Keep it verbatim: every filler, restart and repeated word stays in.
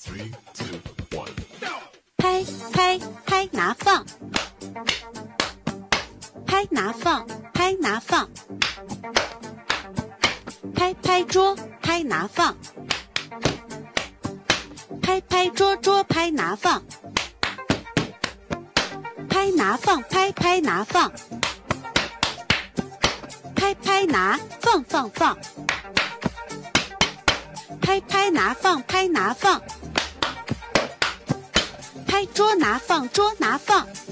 Three, two, one. 拍拍拍拿放，拍拿放，拍拿放，拍拍桌，拍拿放，拍拍桌桌拍拿放，拍拿放拍拍拿放，拍拍拿放放放，拍拍拿放拍拿放，拍桌拿放桌拿放。